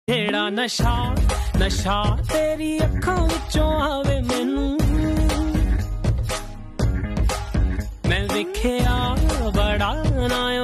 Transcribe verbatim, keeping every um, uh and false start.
जेड़ा नशा नशा तेरी अखां विचों आवे मैनू मैं वेखिया बड़ा ना